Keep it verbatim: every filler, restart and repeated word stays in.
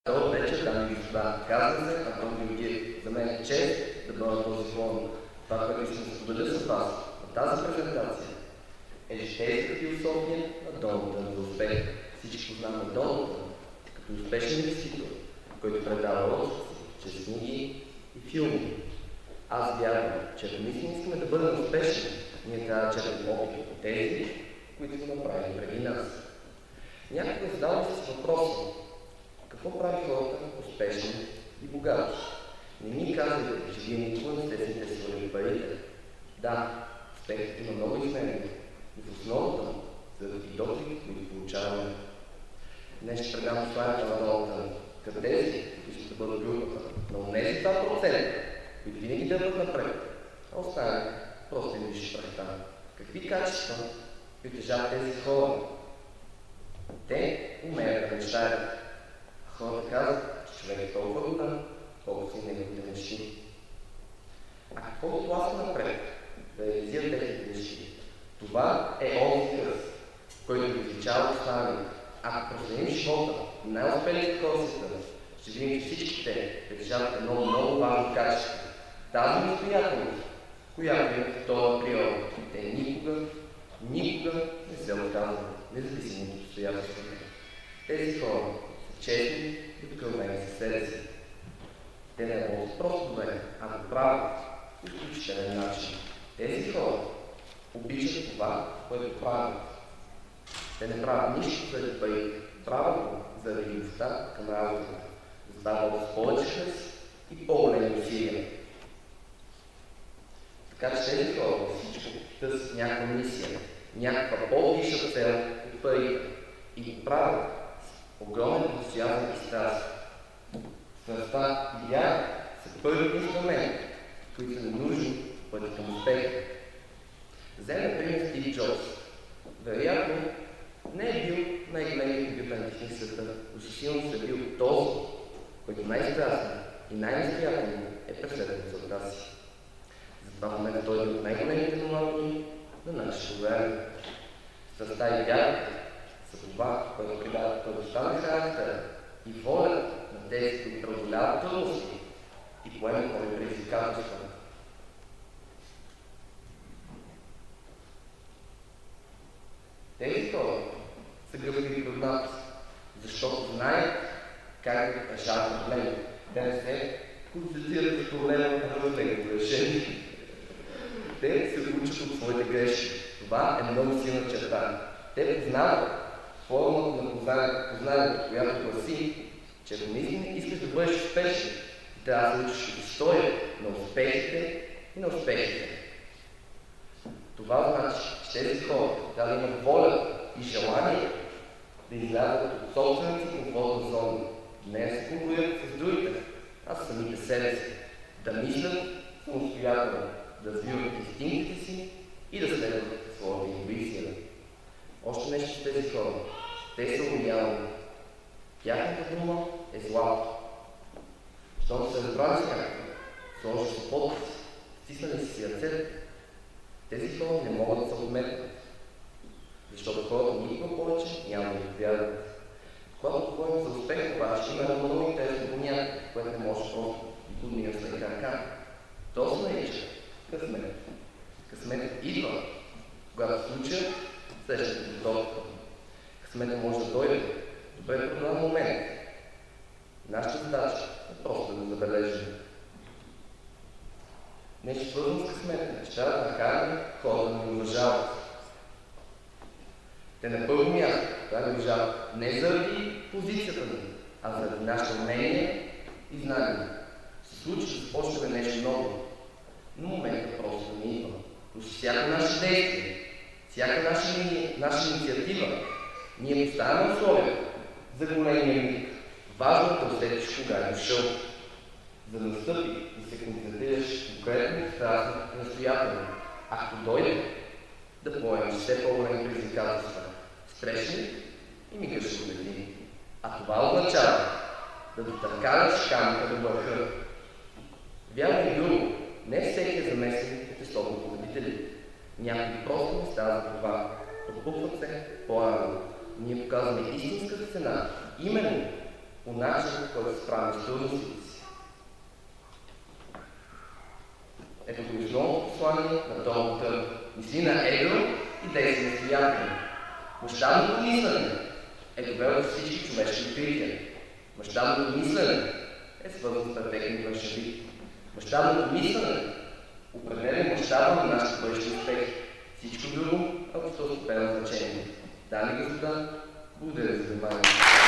Добър вечер, дами и господа. Казвам се Антон Георгиев. За мен е чест да бъда на този форум. Това, което искам да споделя с вас на тази презентация е житейска философия на Доналд за успех. Всички познаваме Доналд като успешен инвеститор, който предава отзиви чрез книги и филми. Аз вярвам, че ако наистина искаме да бъдем успешни, ние трябва да четем опит от тези, които са направили преди нас. Някога задавам си въпроса: какво прави хората успешни и богати? Не ми казвайте, че вие никога не сте си интересували парите. Да, успехът има много измерения, но в основата му са и доходите, които получаваме. Днес ще предам посланието на Доналд към тези, които ще бъдат групата на онези два процента, които винаги дърпат напред, а останали просто им висши прахта. Какви качества притежават тези хора? Те умеят да мечтаят. Хората казват, че човек е толкова добър, колкото си неговите мечти. А какво тласка напред да реализира техните мечти? Това е онзи кръст, който ги отличава от останалите. Ако проследим живота на най-успелите хора в света, ще видим, че всички те притежават едно много важно качество. Тази настоятелност, която имат втора природа. Те никога, никога не се отказват, независимо от обстоятелствата. Тези хора са честни и откровени със себе си. Те не работят просто добре, а го правят по изключителен начин. Тези хора обичат това, което правят. Те не правят нищо заради пари, правят го заради любовта към работата. Задават с повече хръст и по-големи усилия. Така че тези хора всичко търсят някаква мисия, някаква по-висша цел от парите и го правят с огромен ентусиазъм и страст. Страстта и вяра са първите инструменти, които са нужни в пътя към успеха. Вземе пример Стив Джобс. Вероятно не е бил най-големият компютърен техник в света, но със сигурност е бил този, който най-страстно и най-настоятелно е преследвал целта си. Затова в момента той е от най-големите новатори на нашето време. Страстта и вярата са това, което придава твърдостта на характера и волята на тези, които преодоляват трудности и поемат нови предизвикателства. Тези хора са гъвкави пред нас, защото знаят как да решават проблеми. Те не се концентрират с проблема на неговото решение. Те се учат от своите грешки. Това е много силна черта. Те познават формата на познанието, която гласи, че ако наистина искаш да бъдеш успешен, трябва да се учиш история на успехите и на успехите. Това значи, че тези хора трябва да имат воля и желание да излязат от собствената си комфортна зона, не да се конкурират с другите, а с самите себе си, да мислят самостоятелно, да развиват инстинктите си и да следват своята интуиция. Още нещо с тези хора. Те са лоялни. Тяхната дума е злато. Щом се разбрали с някакво, сложи се подпис, стиснали си ръцете, тези хора не могат да се отметнат. Защото хората никога повече няма да ги вярват. Когато говорим за успех, обаче има едно много интересно понятие, което не може просто да подмина с лека ръка. То се нарича късмет. Късметът идва, когато в случая срещате подготовка. Късметът може да дойде добре продължен момент. Нашата задача е просто да го забележим. Нещо свързано с късмета, че трябва да накараме хора да ни уважават. Те на първо място трябва да ни уважават не заради позицията ни, а заради нашето мнение и знание. Се случи да започнем нещо ново, но момента просто не идва. Но с всяко наше действие, всяка наша, наша инициатива, ние поставяме условия за големия миг. Важно е да усетиш кога е дошъл, за да настъпи и се концентрираш конкретно, страстно и настоятелно. Ако дойде, да поемеш все по-големи предизвикателства, спрешни и мигаш ще победи. А това означава да дотъркаваш камъка до върха. Вярно и друго, не всеки е замесен от естествено победители. Някои просто не стават за това. Пропукват се по-рано. Ние показваме истинската цена, именно по начин, който се справя с трудностите си. Ето го основното послание на Доналд Тръмп. Мисли на едро и действие настоятелно. Мащабното мислене е довело до всички човешки открития. Мащабното мислене е свързано с перфектен външен вид. Мащабното мислене определено мащаба на нашите бъдещи успехи. Всичко друго е от второстепенно значение. Дами и господа, благодаря за вниманието.